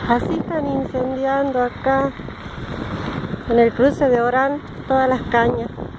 Así están incendiando acá en el cruce de Orán todas las cañas.